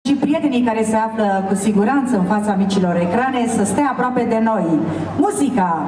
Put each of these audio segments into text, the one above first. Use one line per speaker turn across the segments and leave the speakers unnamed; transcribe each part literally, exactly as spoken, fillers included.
Și prietenii care se află cu siguranță în fața micilor ecrane să stea aproape de noi. Muzica!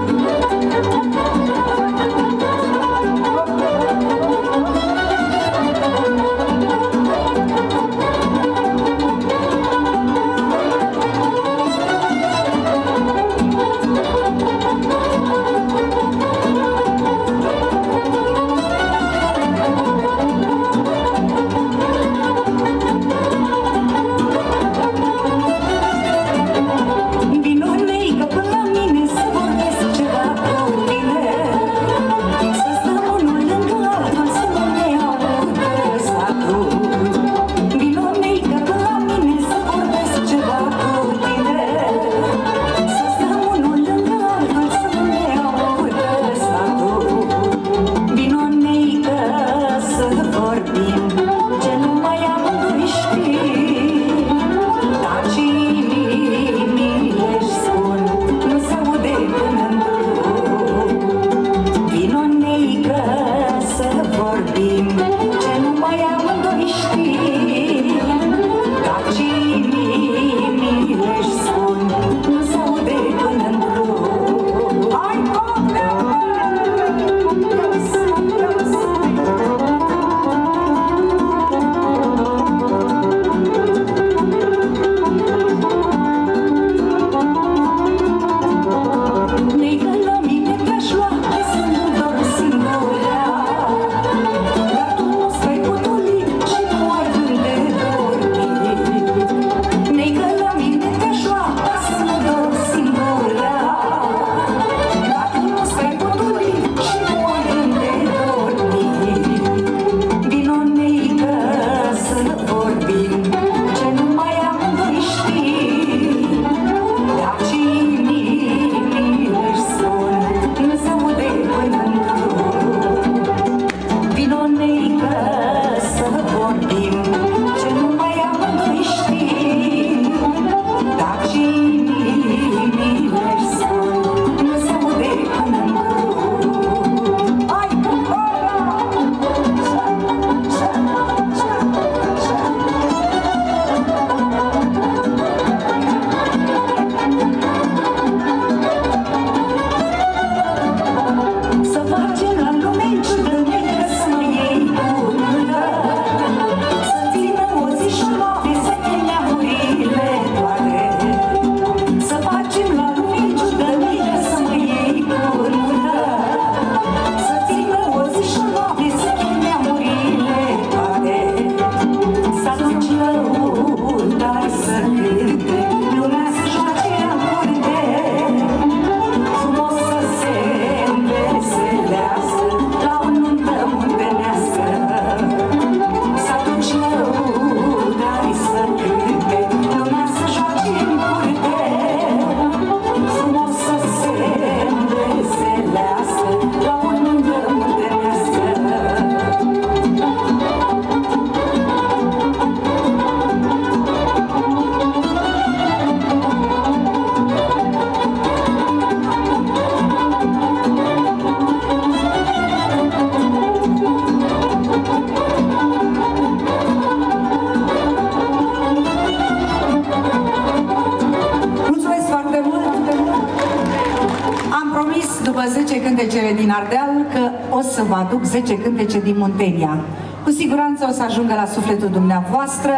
zece cântecele din Ardeal, că o să vă aduc zece cântece din Muntenia. Cu siguranță o să ajungă la sufletul dumneavoastră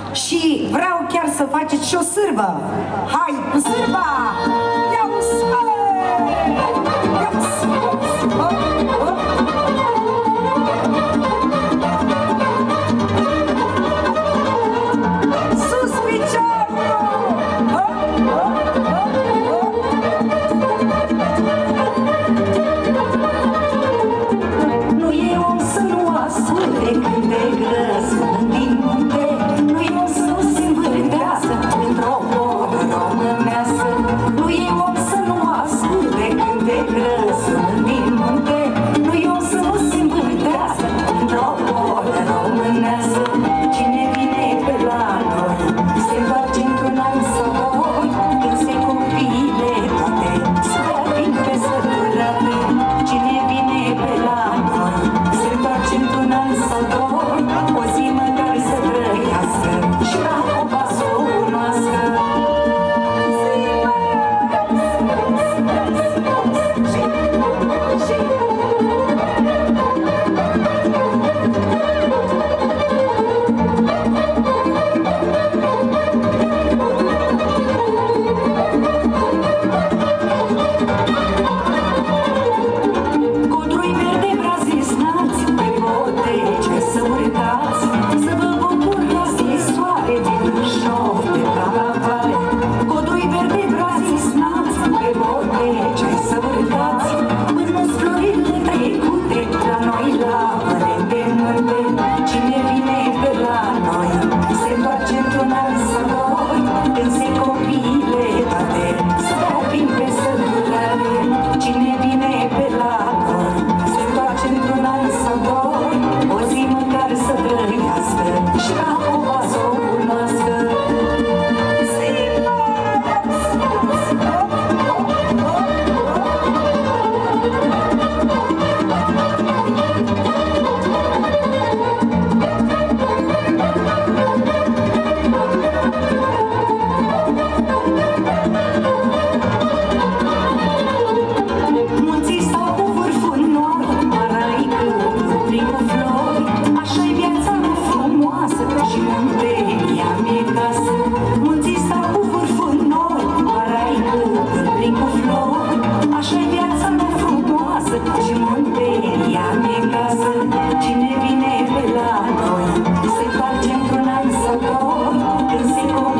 și vreau chiar să faceți și o sârbă. Hai, cu sârba! Ia-ți! Ia-ți! Sus piciorul! Nu e om să nu asculte cântec răzbun din munte, nu e om să nu se învârtească într-o poră românească, nu e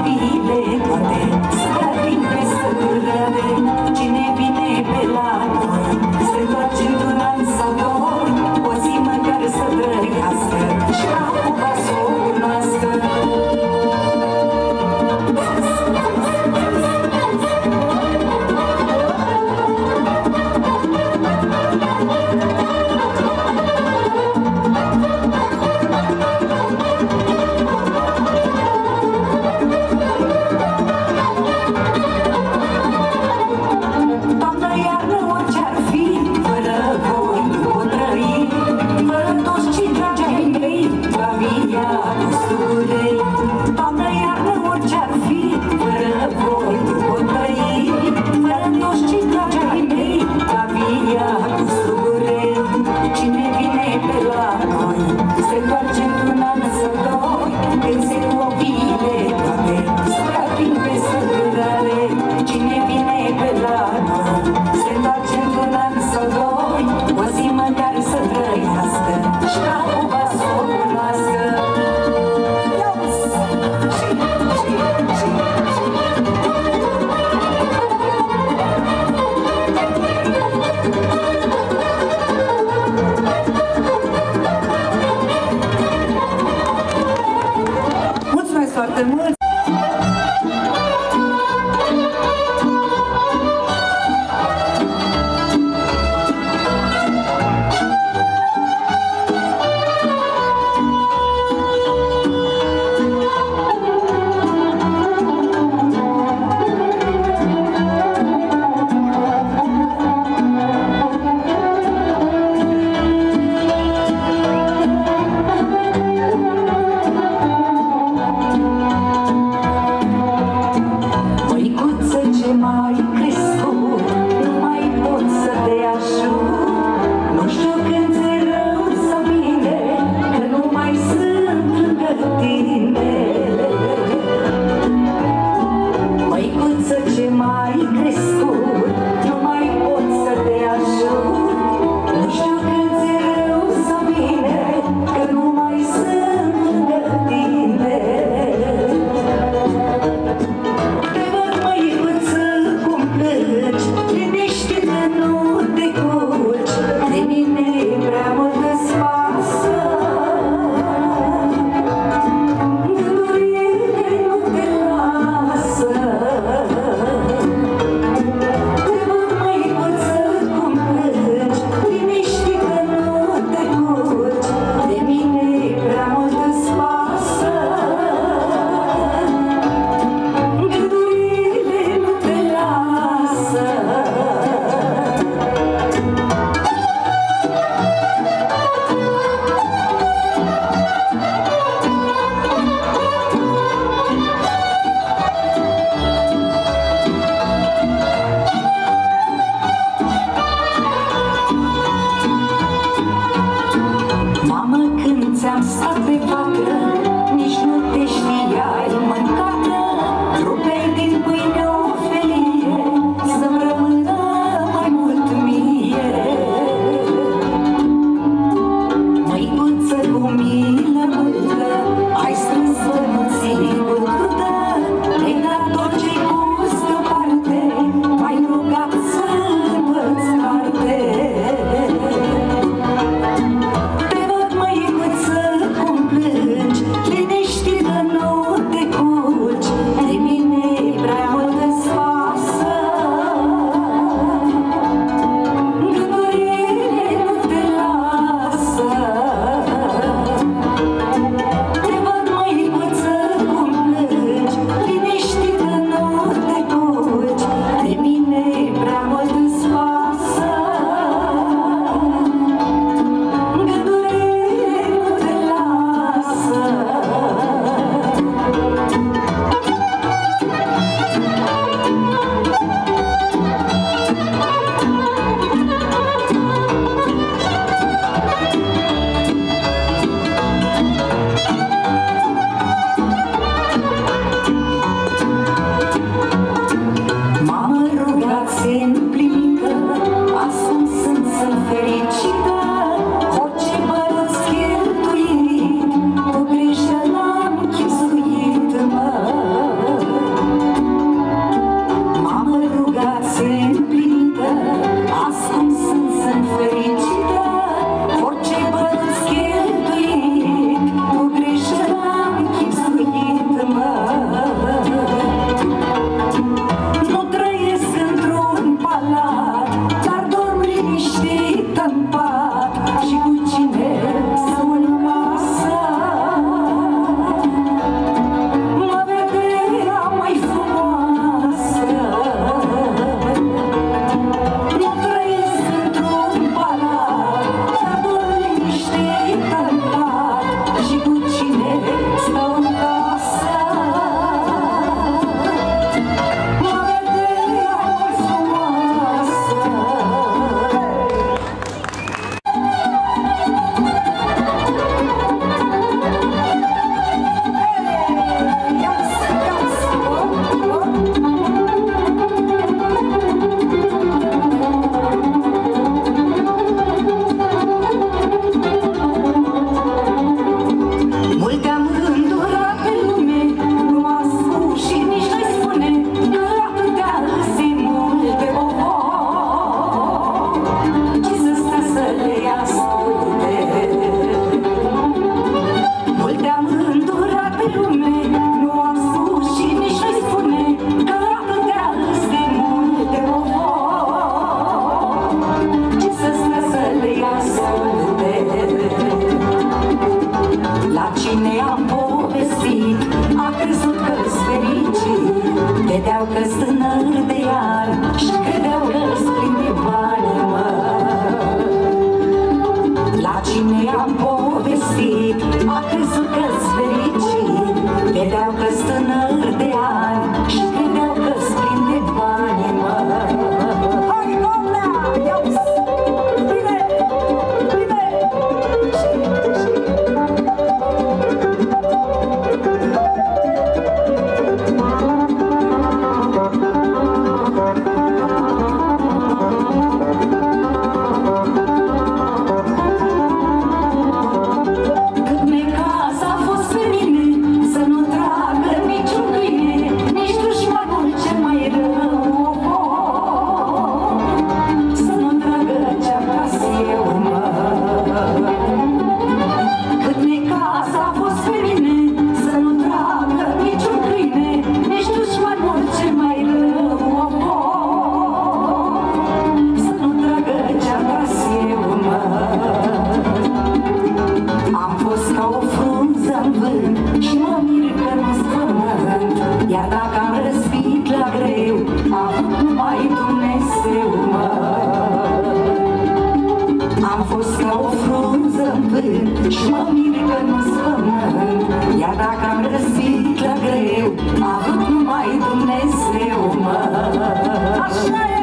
lovile toate, să vin pe săturare, cine vine pe la noi, se întoarce într-un an sau doi, o zi măcar să trăiască, și acum să o cunoască. Foarte mult! vedeau că-s tânăr de ani și credeau că-s plin de bani, mă. La cine am povestit, a crezut că-s fericit, vedeau că-s tânăr de ani și credeau că-s plin de bani, mă. Hai, Gomlea! Ia-uzi! Bine! Bine! Iar dacă am răsfit la greu, a avut numai Dumnezeu, mă. Am fost ca o frunză în vânt și mă mir că nu-s pământ. Iar dacă am răsfit la greu, a avut numai Dumnezeu, mă. Așa e!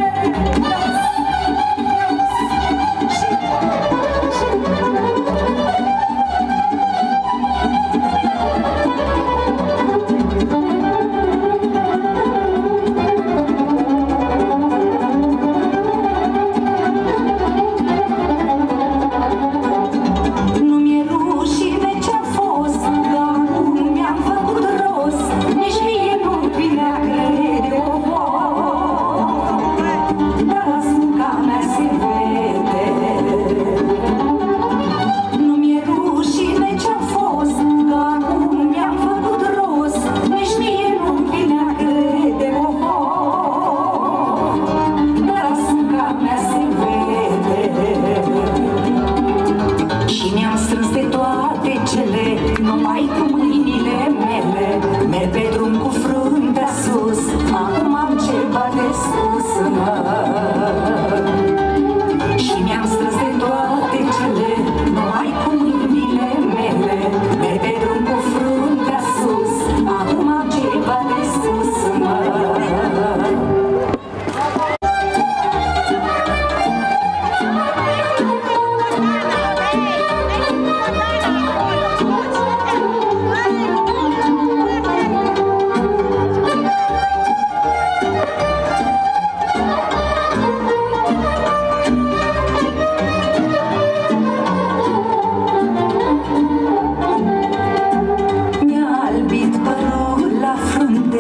Numai cu mâinile mele merg pe drum cu fruntea sus. Acum am ceva de spus, mă. Și mi-am strâns de toate cele. Numai cu mâinile mele merg pe drum cu fruntea sus. Acum am ceva de spus, mă. Mi-a albit părul la frunte.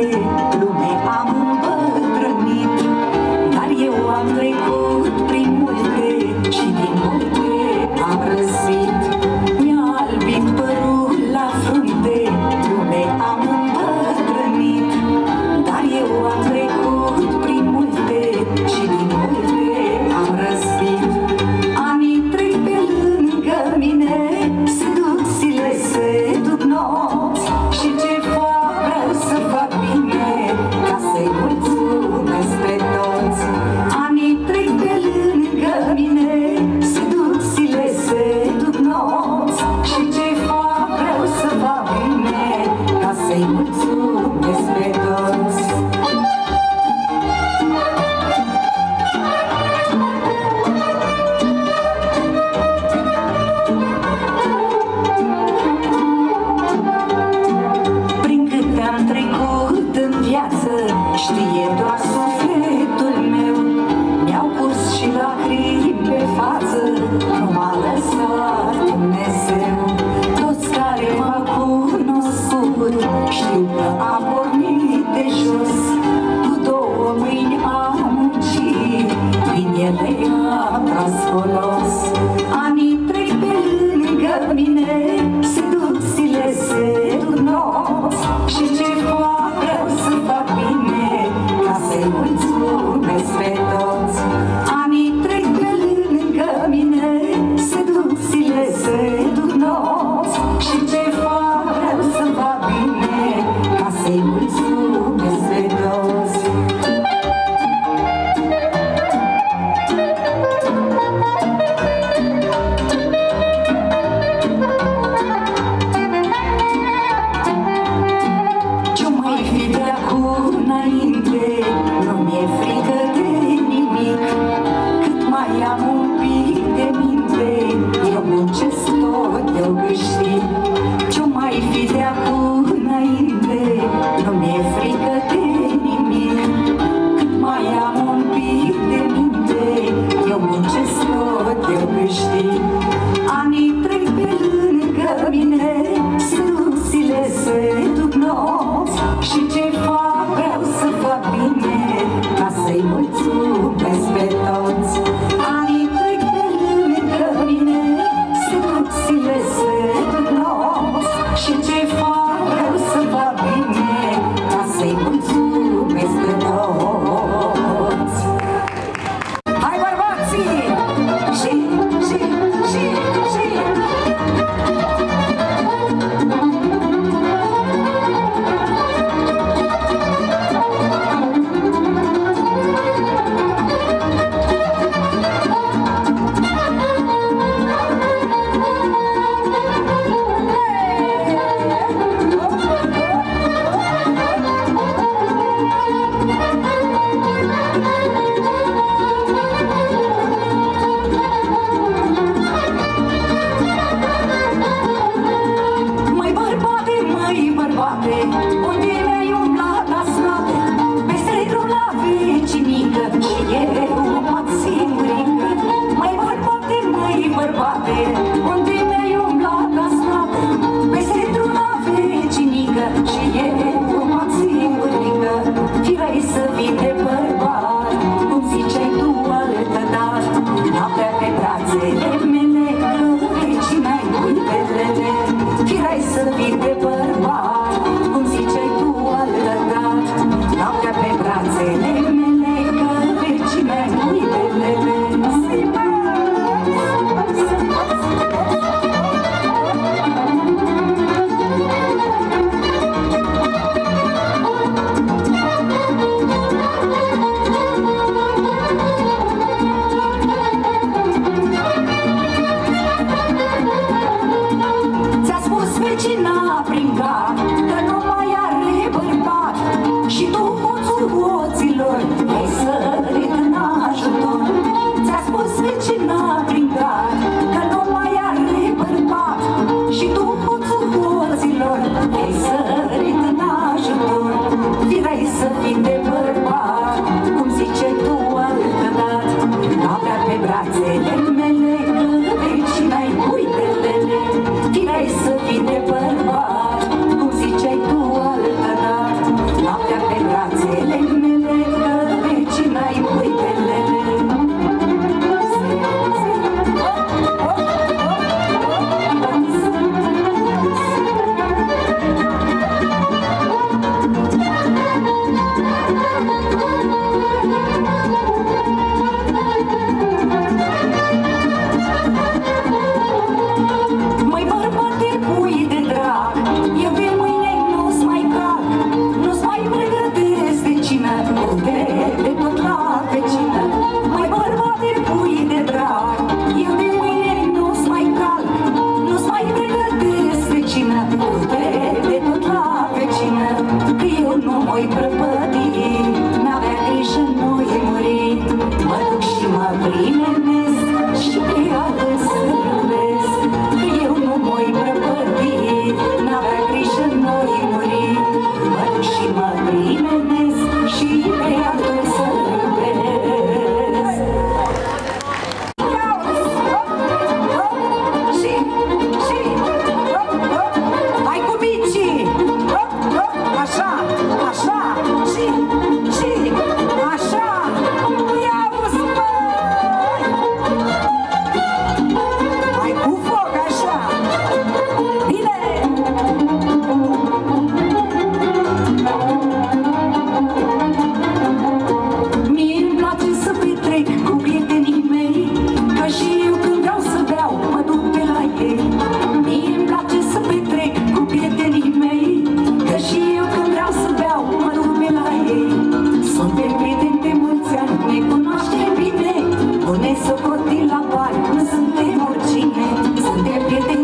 înainte, nu mi-e frică de nimic. Cât mai am un pic de minte, eu muncesc tot, eu câștig. Ce-o mai fi de acum înainte, nu mi-e frică de nimic. Cât mai am un pic de minte, eu muncesc tot, eu câștig. Anii trec pe lângă mine, zile se duc nopți și ce fac vreau să fac bine, ca să-i mulțumesc pe toți. Anii trec pe lângă mine, se duc zile se duc nopți și ce fac vreau să fac bine, ca să-i mulțumesc pe toți. Hai bărbații! Și, și, și, și!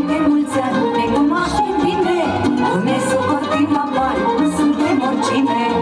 Suntem oricine.